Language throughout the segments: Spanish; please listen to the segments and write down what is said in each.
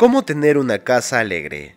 ¿Cómo tener una casa alegre?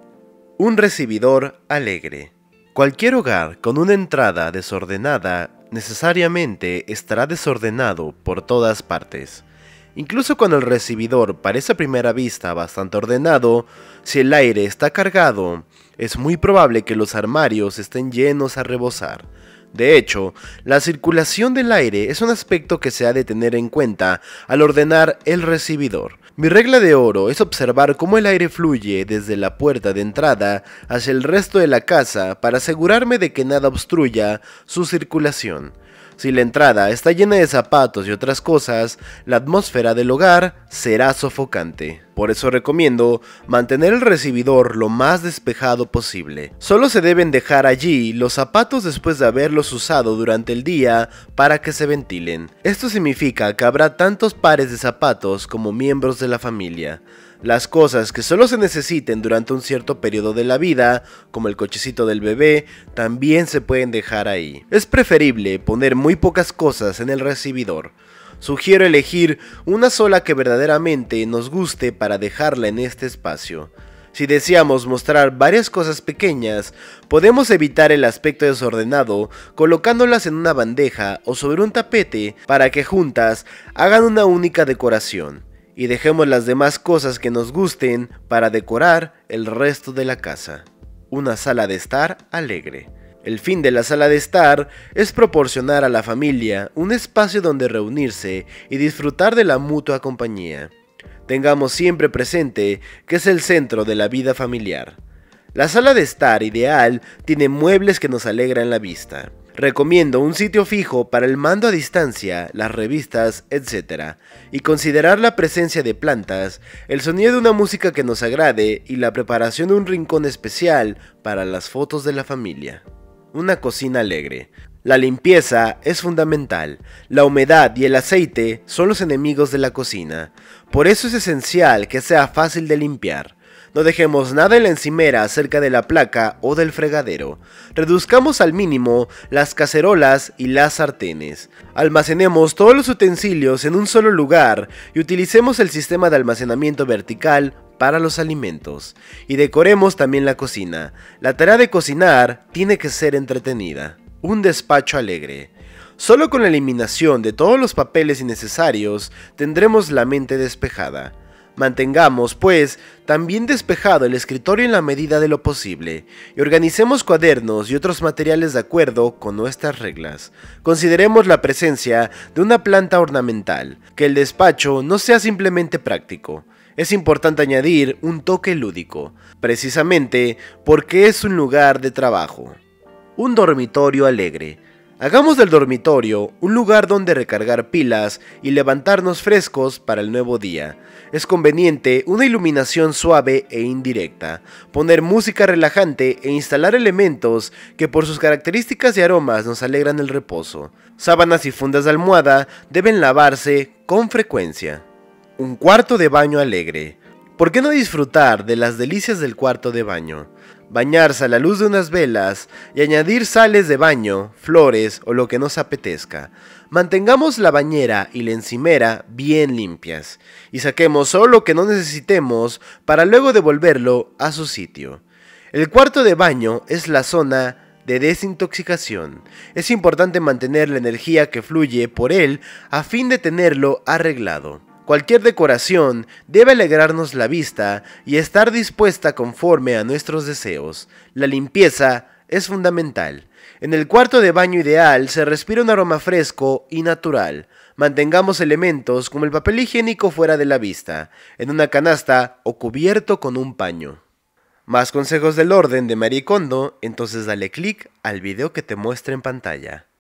Un recibidor alegre. Cualquier hogar con una entrada desordenada necesariamente estará desordenado por todas partes. Incluso cuando el recibidor parece a primera vista bastante ordenado, si el aire está cargado, es muy probable que los armarios estén llenos a rebosar. De hecho, la circulación del aire es un aspecto que se ha de tener en cuenta al ordenar el recibidor. Mi regla de oro es observar cómo el aire fluye desde la puerta de entrada hacia el resto de la casa para asegurarme de que nada obstruya su circulación. Si la entrada está llena de zapatos y otras cosas, la atmósfera del hogar será sofocante. Por eso recomiendo mantener el recibidor lo más despejado posible. Solo se deben dejar allí los zapatos después de haberlos usado durante el día para que se ventilen. Esto significa que habrá tantos pares de zapatos como miembros de la familia. Las cosas que solo se necesiten durante un cierto periodo de la vida, como el cochecito del bebé, también se pueden dejar ahí. Es preferible poner muy pocas cosas en el recibidor. Sugiero elegir una sola que verdaderamente nos guste para dejarla en este espacio. Si deseamos mostrar varias cosas pequeñas, podemos evitar el aspecto desordenado colocándolas en una bandeja o sobre un tapete para que juntas hagan una única decoración. Y dejemos las demás cosas que nos gusten para decorar el resto de la casa. Una sala de estar alegre. El fin de la sala de estar es proporcionar a la familia un espacio donde reunirse y disfrutar de la mutua compañía. Tengamos siempre presente que es el centro de la vida familiar. La sala de estar ideal tiene muebles que nos alegran la vista. Recomiendo un sitio fijo para el mando a distancia, las revistas, etc. Y considerar la presencia de plantas, el sonido de una música que nos agrade y la preparación de un rincón especial para las fotos de la familia. Una cocina alegre. La limpieza es fundamental. La humedad y el aceite son los enemigos de la cocina. Por eso es esencial que sea fácil de limpiar. No dejemos nada en la encimera cerca de la placa o del fregadero. Reduzcamos al mínimo las cacerolas y las sartenes. Almacenemos todos los utensilios en un solo lugar y utilicemos el sistema de almacenamiento vertical para los alimentos. Y decoremos también la cocina. La tarea de cocinar tiene que ser entretenida. Un despacho alegre. Solo con la eliminación de todos los papeles innecesarios tendremos la mente despejada. Mantengamos, pues, también despejado el escritorio en la medida de lo posible, y organicemos cuadernos y otros materiales de acuerdo con nuestras reglas. Consideremos la presencia de una planta ornamental, que el despacho no sea simplemente práctico. Es importante añadir un toque lúdico, precisamente porque es un lugar de trabajo. Un dormitorio alegre. Hagamos del dormitorio un lugar donde recargar pilas y levantarnos frescos para el nuevo día. Es conveniente una iluminación suave e indirecta, poner música relajante e instalar elementos que por sus características y aromas nos alegran el reposo. Sábanas y fundas de almohada deben lavarse con frecuencia. Un cuarto de baño alegre. ¿Por qué no disfrutar de las delicias del cuarto de baño? Bañarse a la luz de unas velas y añadir sales de baño, flores o lo que nos apetezca. Mantengamos la bañera y la encimera bien limpias y saquemos solo lo que no necesitemos para luego devolverlo a su sitio. El cuarto de baño es la zona de desintoxicación. Es importante mantener la energía que fluye por él a fin de tenerlo arreglado. Cualquier decoración debe alegrarnos la vista y estar dispuesta conforme a nuestros deseos. La limpieza es fundamental. En el cuarto de baño ideal se respira un aroma fresco y natural. Mantengamos elementos como el papel higiénico fuera de la vista, en una canasta o cubierto con un paño. Más consejos del orden de Marie Kondo, entonces dale clic al video que te muestra en pantalla.